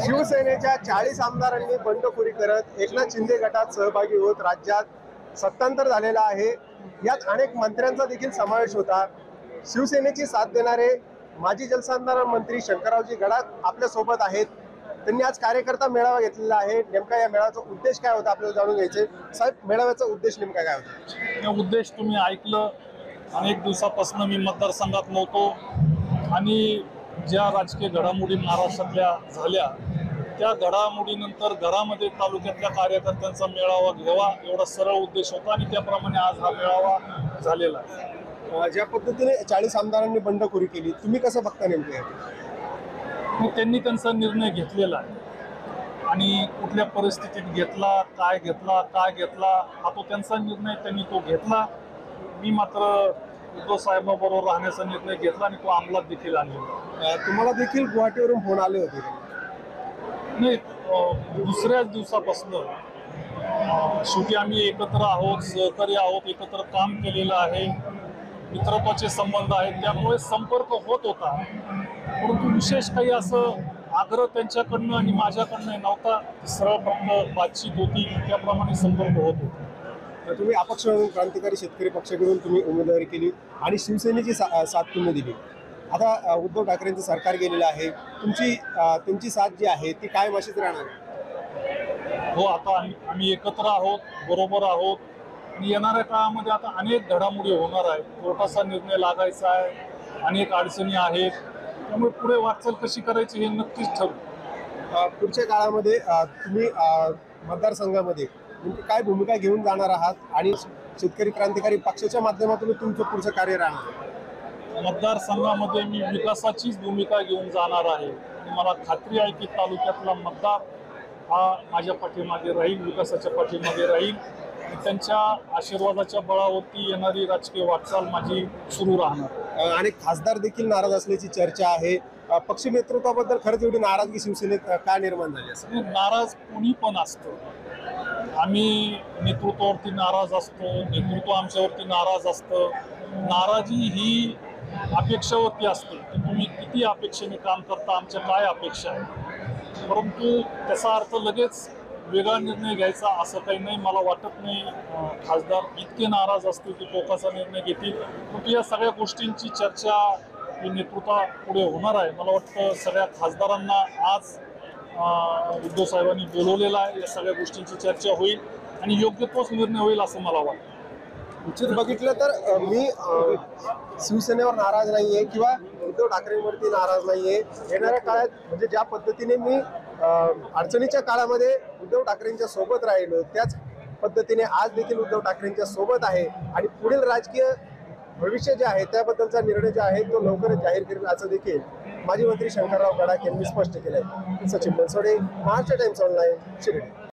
शिवसेनेच्या 40 आमदारांनी बंडखोरी करत एकनाथ शिंदे गटात सहभागी होत राज्यात सत्तांतर झालेला आहे। यात अनेक मंत्र्यांचा देखील समावेश होता। शिवसेनेची साथ देणारे माजी जलसंधारण मंत्री शंकररावजी गडाख आपल्या सोबत आहेत। त्यांनी आज कार्यकर्ता मेळावा घेतलेला आहे। नेमका या मेळाव्याचा उद्देश काय होता आपल्याला जाणून घ्यायचे। साहेब, मेळाव्याचा उद्देश नेमका काय होता? उद्देश तुम्ही ऐकलं। अनेक दिवसापासून मी मतदारसंघात नव्हतो आणि ज्या राजकीय घडामोडी महाराष्ट्रातल्या झाल्या त्या घडामोडीनंतर घरामध्ये तालुक्यातल्या कार्यकर्त्यांचा मेळावा घ्यावा एवढा सरळ उद्देश होता आणि त्याप्रमाणे आज हा मेळावा झालेला आहे। ज्या पद्धतीने 40 आमदारांनी बंडखोरी केली, तुम्ही कसं बघता नेमके? त्यांनी त्यांचा निर्णय घेतलेला आहे आणि कुठल्या परिस्थितीत घेतला, काय घेतला हा तो त्यांचा निर्णय, त्यांनी तो घेतला। मी मात्र उद्धव साहेबांबरोबर राहण्याचा निर्णय घेतला आणि तो अंमलात देखील आणलेला। तुम्हाला देखील गुवाहाटीवरून फोन आले होते? नाही, दुसऱ्याच दिवसापासून शेवटी आम्ही एकत्र आहोत, सहकारी आहोत, एकत्र काम केलेलं आहे, मित्रत्वाचे संबंध आहेत, त्यामुळे संपर्क होत होता। परंतु विशेष काही असं आग्रह त्यांच्याकडनं आणि माझ्याकडनं नव्हता। सरळ फक्त बातचीत होती, त्याप्रमाणे संपर्क होत होता। तुम्ही अपक्ष क्रांतिकारी शेतकरी पक्षाकडून तुम्ही उमेदवारी केली आणि शिवसेनेची साथ तुम्ही दिली। आता उद्धव ठाकरेंचं सरकार गेलेलं आहे, तुमची साथ जी आहे ती कायम अशीच राहणार आहे? हो, आता आम्ही एकत्र आहोत, बरोबर आहोत आणि येणाऱ्या काळामध्ये आता अनेक घडामोडी होणार आहेत। कोर्टाचा निर्णय लागायचा आहे, अनेक अडचणी आहेत, त्यामुळे पुढे वाटचाल कशी करायची हे नक्कीच ठरवू। पुढच्या काळामध्ये तुम्ही मतदारसंघामध्ये काय भूमिका घेऊन जाणार आहात आणि शेतकरी क्रांतिकारी पक्षाच्या माध्यमातून तुमचं पुढचं कार्य राहणार? मतदारसंघामध्ये मी विकासाचीच भूमिका घेऊन जाणार आहे आणि मला खात्री आहे की तालुक्यातला मतदार हा माझ्या पाठीमागे राहील, विकासाच्या पाठीमागे राहील आणि त्यांच्या आशीर्वादाच्या बळावरती येणारी राजकीय वाटचाल माझी सुरू राहणार। अनेक खासदार देखील नाराज असल्याची चर्चा आहे। पक्ष नेतृत्वाबद्दल खरंच एवढी नाराजगी शिवसेनेत का निर्माण झाली असेल? नाराज कोणी पण असतं, आम्ही नेतृत्वावरती नाराज असतो, नेतृत्व आमच्यावरती नाराज असतं। नाराजी ही अपेक्षावरती असते की तुम्ही किती अपेक्षेने काम करता, आमच्या काय अपेक्षा आहे, परंतु त्याचा अर्थ लगेच वेगळा निर्णय घ्यायचा असं काही नाही। मला वाटत नाही खासदार इतके नाराज असतील की टोकाचा निर्णय घेतील, परंतु या सगळ्या गोष्टींची चर्चा ही नेतृत्वा पुढे होणार आहे। मला वाटतं सगळ्या खासदारांना आज उद्धव साहेबांनी बोलवलेला आहे, या सगळ्या गोष्टींची चर्चा होईल आणि योग्य तोच निर्णय होईल असं मला वाटतं। निश्चित बघितलं तर मी शिवसेनेवर नाराज नाहीये किंवा उद्धव ठाकरेंवरती नाराज नाहीये। येणाऱ्या काळात म्हणजे ज्या पद्धतीने मी अडचणीच्या काळामध्ये उद्धव ठाकरेंच्या सोबत राहिलो त्याच पद्धतीने आज देखील उद्धव ठाकरेंच्या सोबत आहे आणि पुढील राजकीय भविष्य जे आहे त्याबद्दलचा निर्णय जो आहे तो लवकरच जाहीर करेल असं देखील माजी मंत्री शंकरराव गडाख यांनी स्पष्ट केलंय। Sachin Bansode, Maharashtra times online, Shirdi.